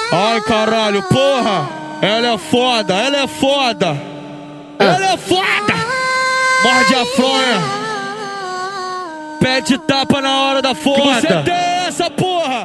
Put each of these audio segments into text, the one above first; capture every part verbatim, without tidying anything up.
Ai caralho, porra, ela é foda, ela é foda, ela é foda. Morde a fronha, pede tapa na hora da foda. Que você tem essa porra.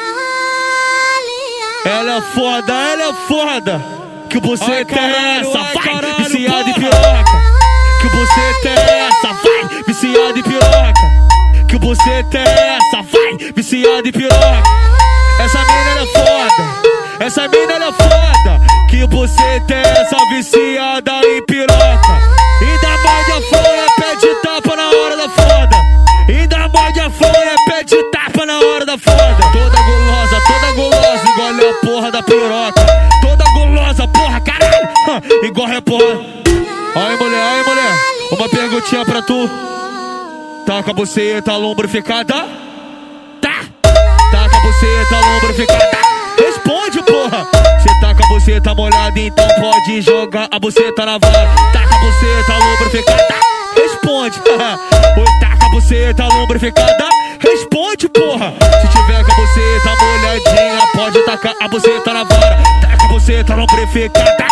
Ela é foda, ela é foda. Que você tem essa, vai, viciado em piroca. Que você tem essa, vai, viciado em piroca. Que você tem essa, vai, viciado em piroca. Essa mina ela é foda. Essa mina ela é foda. Que você tem essa viciada em piroca. Ainda morde a fronha, pede tapa na hora da foda. Ainda morde a fronha, pede tapa na hora da foda. Toda gulosa, toda gulosa, engole a porra da piroca. Toda gulosa, porra, caralho, engole a porra. Aí mulher, aí mulher, uma perguntinha pra tu. Tá com a buceta lombrificada? Tá. Tá com a buceta lombrificada? Responde, porra. Cê tá com a buceta molhada, então pode jogar a buceta na vara. Tá com a buceta lubrificada? Responde. Oi, tá com a buceta lubrificada? Responde, porra. Se tiver com a buceta molhadinha, pode tacar a buceta na vara. Tá com a buceta lubrificada? Tá?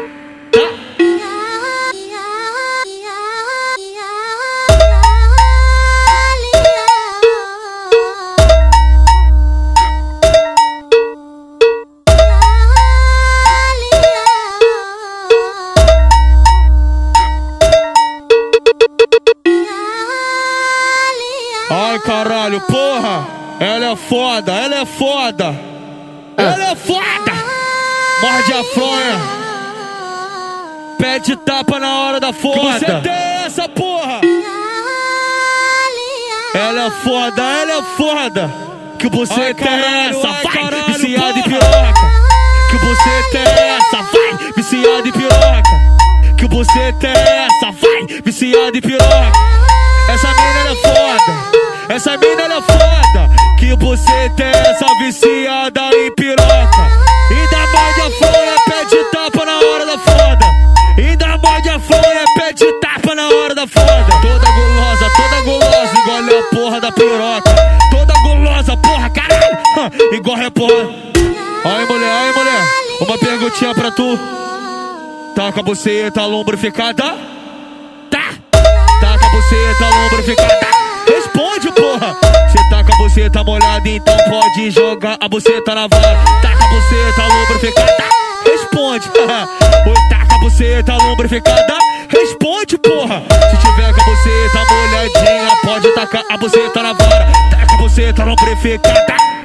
Ai caralho, porra, ela é foda, ela é foda, ela é foda. Morde a fronha, pede tapa na hora da foda. Que você tem essa porra. Ela é foda, ela é foda. Que você ai, tem caralho, essa, ai, vai, caralho, viciado em piroca. Que você tem essa, vai, viciado em piroca. Que você tem essa, vai, viciado em piroca. Essa mina ela é foda. Essa mina ela é foda. Que você tem essa viciada em piroca. Ainda morde a fronha, pede tapa na hora da foda. Ainda morde a fronha, pede tapa na hora da foda. Toda gulosa, toda gulosa, engole a porra da piroca. Toda gulosa, porra, caralho, engole a porra. Aí mulher, aí mulher, uma perguntinha pra tu. Tá com a buceta lombrificada? Tá. Tá com a buceta lombrificada? Responde, porra. Cê tá com a buceta molhada, então pode jogar a buceta na vara. Tá com a buceta lubrificada? Responde. Oi, tá com a buceta lubrificada? Responde, porra. Se tiver com a buceta molhadinha, pode tacar a buceta na vara. Tá com a buceta lubrificada?